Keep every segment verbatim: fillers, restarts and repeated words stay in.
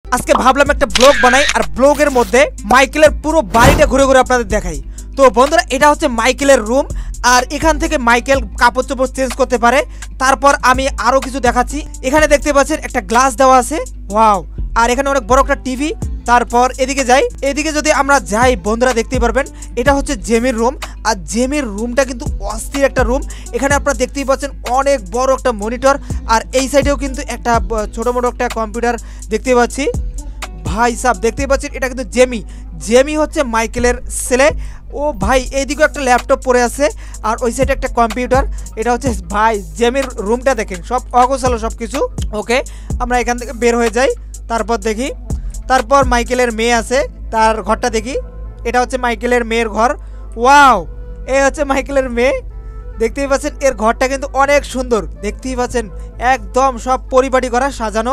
আজকে ভাবলাম একটা ব্লগ বানাই আর ব্লগের মধ্যে মাইকেলের পুরো বাড়িটা ঘুরে ঘুরে আপনাদের দেখাই। তো বন্ধুরা এটা হচ্ছে মাইকেলের রুম আর এখান থেকে মাইকেল কাপড় চোপড় চেঞ্জ করতে পারে। তারপর আমি আরো কিছু দেখাচ্ছি। এখানে দেখতে পাচ্ছেন একটা গ্লাস দেওয়া আছে, ওয়াও। আর এখানে অনেক বড় একটা টিভি। তারপর এদিকে যাই, এদিকে যদি আমরা যাই বন্ধুরা দেখতেই পারবেন এটা হচ্ছে জেমির রুম। আর জেমির রুমটা কিন্তু অস্থির একটা রুম। এখানে আপনারা দেখতেই পাচ্ছেন অনেক বড় একটা মনিটর আর এই সাইডেও কিন্তু একটা ছোটো মোটো একটা কম্পিউটার দেখতে পাচ্ছি। ভাই সাহেব দেখতেই পাচ্ছেন এটা কিন্তু জেমি। জেমি হচ্ছে মাইকেলের ছেলে। ও ভাই এইদিকেও একটা ল্যাপটপ পড়ে আছে আর ওই সাইডে একটা কম্পিউটার। এটা হচ্ছে ভাই জেমির রুমটা দেখেন, সব অগোছালো সব কিছু। ওকে, আমরা এখান থেকে বের হয়ে যাই। তারপর দেখি, তারপর মাইকেলের মেয়ে আছে, তার ঘরটা দেখি। এটা হচ্ছে মাইকেলের মেয়ের ঘর, ওয়াও। এই হচ্ছে মাইকেলের মেয়ে, দেখতেই পাচ্ছেন এর ঘরটা কিন্তু অনেক সুন্দর। দেখতেই পাচ্ছেন একদম সব পরিপাটি করা সাজানো।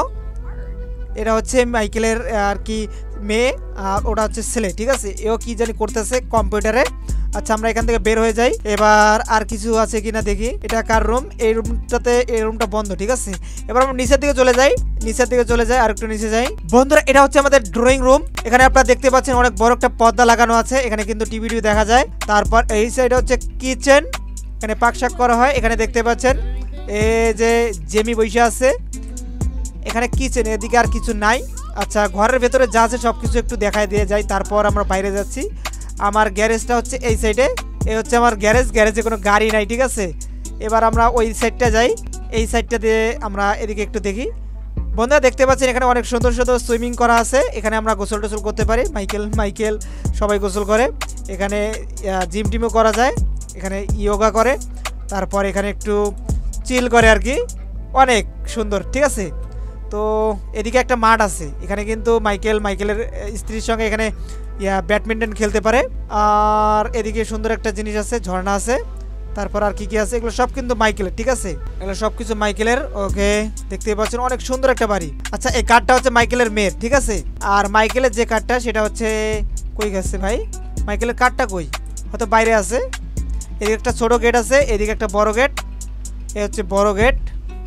এটা হচ্ছে মাইকেলের আর কি মেয়ে আর ওটা হচ্ছে ছেলে, ঠিক আছে। এও কি জানি করতেছে কম্পিউটারে। আচ্ছা আমরা এখান থেকে বের হয়ে যাই। এবার আর কিছু আছে কিনা দেখি। এটা কার রুম? এই রুমটাতে, এই রুমটা বন্ধ, ঠিক আছে। এবার আমরা নিচের দিকে চলে যাই, নিচের দিকে চলে যাই আর একটু নিচে যাই। বন্ধুরা এটা হচ্ছে আমাদের ড্রয়িং রুম। এখানে আপনারা দেখতে পাচ্ছেন অনেক বড় একটা পর্দা লাগানো আছে, এখানে কিন্তু টিভি টিভি দেখা যায়। তারপর এই সাইডে হচ্ছে কিচেন, এখানে পাক শাক করা হয়। এখানে দেখতে পাচ্ছেন এই যে জেমি বসে আছে। এখানে কিচেন, এদিকে আর কিছু নাই। আচ্ছা ঘরের ভেতরে যা আছে সব কিছু একটু দেখায় দিয়ে যাই, তারপর আমরা বাইরে যাচ্ছি। আমার গ্যারেজটা হচ্ছে এই সাইডে, এই হচ্ছে আমার গ্যারেজ। গ্যারেজে কোনো গাড়ি নাই, ঠিক আছে। এবার আমরা ওই সাইডটা যাই, এই সাইডটা দিয়ে আমরা এদিকে একটু দেখি। বন্ধুরা দেখতে পাচ্ছেন এখানে অনেক সুন্দর সুন্দর সুইমিং করা আছে। এখানে আমরা গোসল টোসল করতে পারি, মাইকেল মাইকেল সবাই গোসল করে। এখানে জিম টিমও করা যায়, এখানে ইয়োগা করে। তারপর এখানে একটু চিল করে আর কি, অনেক সুন্দর, ঠিক আছে। তো এদিকে একটা মাঠ আছে, এখানে কিন্তু মাইকেল মাইকেলের স্ত্রীর সঙ্গে এখানে ইয়া ব্যাডমিন্টন খেলতে পারে। আর এদিকে সুন্দর একটা জিনিস আছে, ঝর্ণা আছে। তারপর আর কি কি আছে, এগুলো সব কিন্তু মাইকেলের, ঠিক আছে। এগুলো সব কিছু মাইকেলের। ওকে, দেখতে পাচ্ছেন অনেক সুন্দর একটা বাড়ি। আচ্ছা এই কার্ডটা হচ্ছে মাইকেলের মেয়ের, ঠিক আছে। আর মাইকেলের যে কার্ডটা সেটা হচ্ছে কই গেছে ভাই, মাইকেলের কার্ডটা কই, হয়তো বাইরে আছে। এদিকে একটা ছোট গেট আছে, এদিকে একটা বড় গেট। এ হচ্ছে বড় গেট।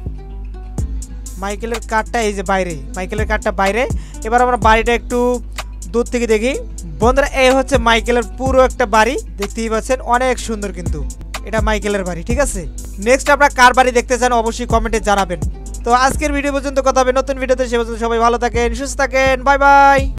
মাইকেলের কার্ডটা এই যে বাইরে, মাইকেলের কার্ডটা বাইরে। এবার আমরা বাড়িটা একটু দূর থেকে দেখি। বন্ধুরা এই হচ্ছে মাইকেলের পুরো একটা বাড়ি, দেখতেই পাচ্ছেন অনেক সুন্দর। কিন্তু এটা মাইকেলের বাড়ি, ঠিক আছে। নেক্সট আপনারা কার বাড়ি দেখতে চান অবশ্যই কমেন্টে জানাবেন। তো আজকের ভিডিও পর্যন্ত কথা হবে নতুন ভিডিওতে, সে পর্যন্ত সবাই ভালো থাকেন, সুস্থ থাকেন, বাই বাই।